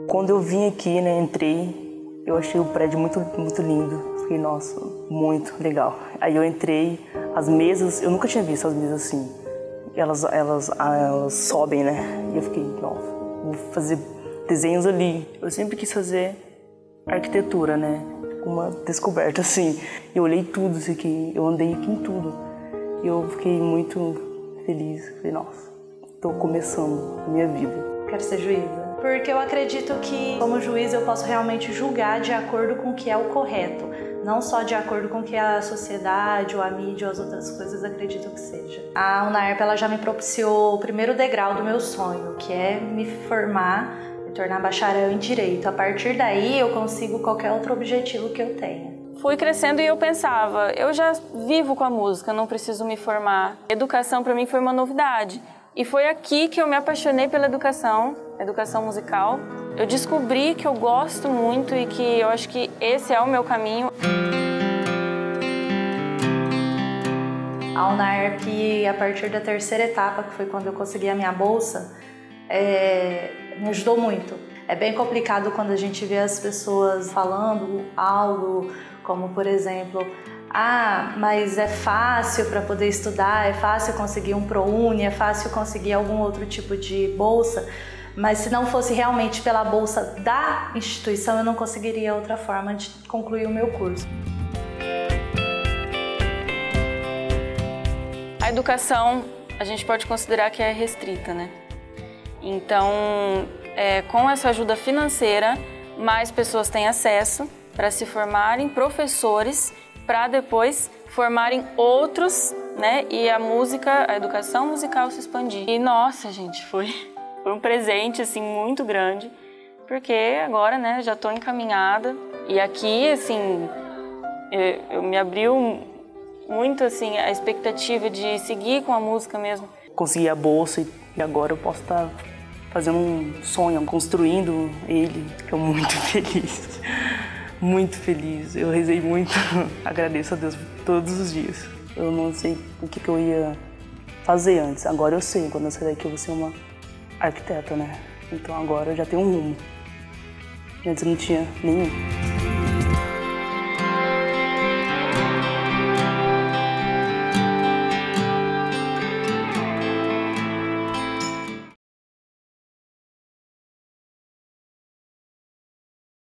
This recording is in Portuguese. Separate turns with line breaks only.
Quando eu vim aqui, né, entrei, eu achei o prédio muito lindo. Fiquei, nossa, muito legal. Aí eu entrei, as mesas, eu nunca tinha visto as mesas assim. Elas sobem, né? E eu fiquei, nossa, vou fazer desenhos ali. Eu sempre quis fazer arquitetura, né? Uma descoberta, assim. Eu olhei tudo isso aqui, eu andei aqui em tudo. E eu fiquei muito feliz. Falei, nossa, estou começando a minha vida.
Quero ser juíza. Porque eu acredito que, como juiz, eu posso realmente julgar de acordo com o que é o correto. Não só de acordo com o que a sociedade, ou a mídia, ou as outras coisas acreditam que seja. A UNAERP, ela já me propiciou o primeiro degrau do meu sonho, que é me formar, me tornar bacharel em Direito. A partir daí, eu consigo qualquer outro objetivo que eu tenha.
Fui crescendo e eu pensava, eu já vivo com a música, não preciso me formar. Educação para mim foi uma novidade. E foi aqui que eu me apaixonei pela educação musical. Eu descobri que eu gosto muito e que eu acho que esse é o meu caminho.
A UNAERP, a partir da terceira etapa, que foi quando eu consegui a minha bolsa, me ajudou muito. É bem complicado quando a gente vê as pessoas falando algo como, por exemplo, mas é fácil para poder estudar, é fácil conseguir um ProUni, é fácil conseguir algum outro tipo de bolsa, mas se não fosse realmente pela bolsa da instituição, eu não conseguiria outra forma de concluir o meu curso.
A educação, a gente pode considerar que é restrita, né? Então, com essa ajuda financeira, mais pessoas têm acesso para se formarem professores, para depois formarem outros, né? E a educação musical se expandir. E nossa, gente, foi um presente assim muito grande, porque agora, né, já estou encaminhada e aqui, assim, eu me abriu muito assim a expectativa de seguir com a música mesmo.
Consegui a bolsa e agora eu posso estar fazendo um sonho, construindo ele. Fico muito feliz. Muito feliz, eu rezei muito, agradeço a Deus todos os dias. Eu não sei o que eu ia fazer antes, agora eu sei, quando eu sair daqui eu vou ser uma arquiteta, né? Então agora eu já tenho um rumo, antes eu não tinha nenhum.